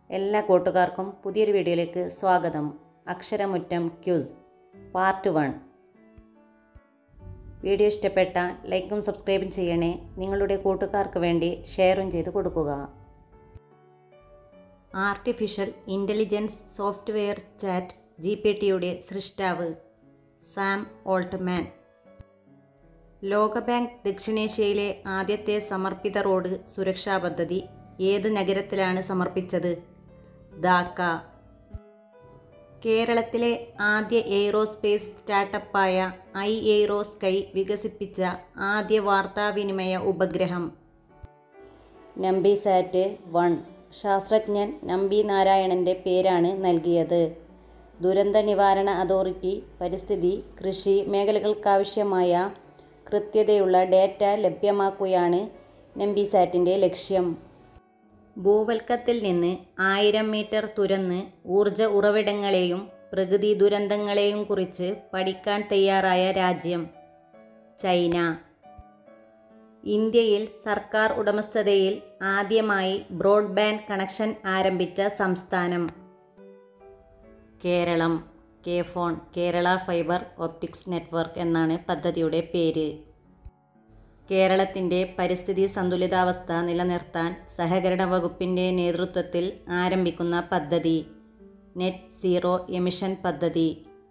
എല്ലാ കൂട്ടുകാർക്കും പുതിയൊരു വീഡിയോയിലേക്ക് സ്വാഗതം. അക്ഷരമുറ്റം ക്യൂസ് പാർട്ട് 1. വീഡിയോ ഇഷ്ടപ്പെട്ടാൽ ലൈക്കും സബ്സ്ക്രൈബും ചെയ്യണേ. നിങ്ങളുടെ കൂട്ടുകാർക്ക് വേണ്ടി ഷെയറും ചെയ്ത് കൊടുക്കുക. ആർട്ടിഫിഷ്യൽ ഇൻ്റലിജൻസ് സോഫ്റ്റ്വെയർ ചാറ്റ് GPT-യുടെ സൃഷ്ടാവ് സാം ഓൾട്ട്മാൻ. ലോകബാങ്ക് ദക്ഷിണേഷ്യയിലെ ആദ്യത്തെ സമർപ്പിത റോഡ് സുരക്ഷാ പദ്ധതി ഏത് നഗരത്തിലാണ് സമർപ്പിച്ചത്? ധാക്ക. കേരളത്തിലെ ആദ്യ എയ്റോസ്പേസ് സ്റ്റാർട്ടപ്പായ iAeroSky വികസിപ്പിച്ച ആദ്യ വാർത്താവിനിമയ ഉപഗ്രഹം നമ്പിസാറ്റ് 1. ശാസ്ത്രജ്ഞൻ നമ്പി നാരായണൻ്റെ പേരാണ് നൽകിയത്. ദുരന്ത നിവാരണ അതോറിറ്റി പരിസ്ഥിതി, കൃഷി മേഖലകൾക്കാവശ്യമായ കൃത്യതയുള്ള ഡേറ്റ ലഭ്യമാക്കുകയാണ് നമ്പിസാറ്റിൻ്റെ ലക്ഷ്യം. ഭൂവൽക്കത്തിൽ നിന്ന് 1000 മീറ്റർ തുരന്ന് ഊർജ ഉറവിടങ്ങളെയും പ്രകൃതി ദുരന്തങ്ങളെയും കുറിച്ച് പഠിക്കാൻ തയ്യാറായ രാജ്യം ചൈന. ഇന്ത്യയിൽ സർക്കാർ ഉടമസ്ഥതയിൽ ആദ്യമായി ബ്രോഡ്ബാൻഡ് കണക്ഷൻ ആരംഭിച്ച സംസ്ഥാനം Keralam. K FON Kerala fibre optics network എന്നാണ് പദ്ധതിയുടെ പേര്. കേരളത്തിൻ്റെ പരിസ്ഥിതി സന്തുലിതാവസ്ഥ നിലനിർത്താൻ സഹകരണ വകുപ്പിൻ്റെ നേതൃത്വത്തിൽ ആരംഭിക്കുന്ന പദ്ധതി നെറ്റ് സീറോ എമിഷൻ പദ്ധതി.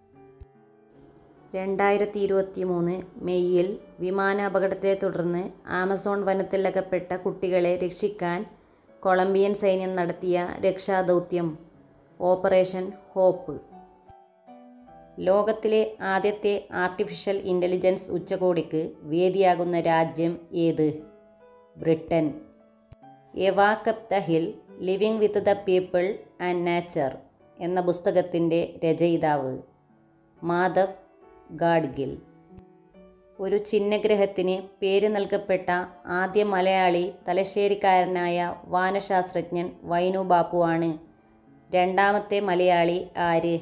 2023 മെയ്യിൽ വിമാനാപകടത്തെ തുടർന്ന് ആമസോൺ വനത്തിൽ അകപ്പെട്ട കുട്ടികളെ രക്ഷിക്കാൻ കൊളംബിയൻ സൈന്യം നടത്തിയ രക്ഷാദൗത്യം ഓപ്പറേഷൻ ഹോപ്പ്. ലോകത്തിലെ ആദ്യത്തെ ആർട്ടിഫിഷ്യൽ ഇൻ്റലിജൻസ് ഉച്ചകോടിക്ക് വേദിയാകുന്ന രാജ്യം ഏത്? Britain. A walk up the hill living with the people and nature എന്ന പുസ്തകത്തിൻ്റെ രചയിതാവ് മാധവ് ഗാഡ്ഗിൽ. ഒരു ചിഹ്നഗ്രഹത്തിന് പേര് നൽകപ്പെട്ട ആദ്യ മലയാളി തലശ്ശേരിക്കാരനായ വാനശാസ്ത്രജ്ഞൻ വൈനു ബാപ്പുവാണ്. രണ്ടാമത്തെ മലയാളി ആര്?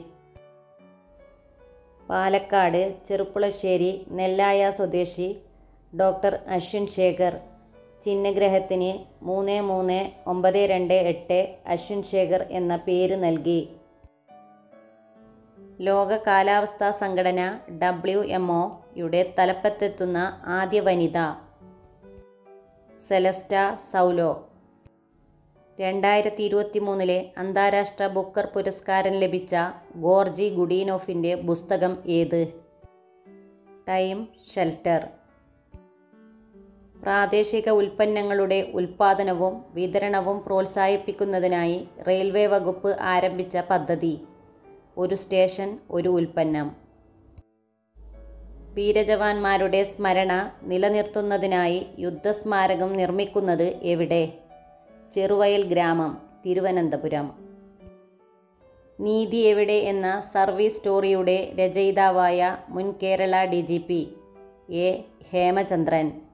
പാലക്കാട് ചെറുപ്പുളശ്ശേരി നെല്ലായ സ്വദേശി ഡോക്ടർ അശ്വിൻ ശേഖർ. ചിഹ്നഗ്രഹത്തിന് 33928 അശ്വിൻ ശേഖർ എന്ന പേര് നൽകി. ലോക കാലാവസ്ഥാ സംഘടന WMO-യുടെ തലപ്പത്തെത്തുന്ന ആദ്യ വനിത സെലസ്റ്റ സൗലോ. 2023 അന്താരാഷ്ട്ര ബുക്കർ പുരസ്കാരം ലഭിച്ച ഗോർജി ഗുഡീനോഫിൻ്റെ പുസ്തകം ഏത്? Time shelter. പ്രാദേശിക ഉൽപ്പന്നങ്ങളുടെ ഉൽപ്പാദനവും വിതരണവും പ്രോത്സാഹിപ്പിക്കുന്നതിനായി റെയിൽവേ വകുപ്പ് ആരംഭിച്ച പദ്ധതി ഒരു സ്റ്റേഷൻ ഒരു ഉൽപ്പന്നം. വീരജവാന്മാരുടെ സ്മരണ നിലനിർത്തുന്നതിനായി യുദ്ധസ്മാരകം നിർമ്മിക്കുന്നത് എവിടെ? ചെറുവയൽ ഗ്രാമം, തിരുവനന്തപുരം. നീതി എവിടെ എന്ന സർവീസ് സ്റ്റോറിയുടെ രചയിതാവായ മുൻ കേരള DGP എ ഹേമചന്ദ്രൻ.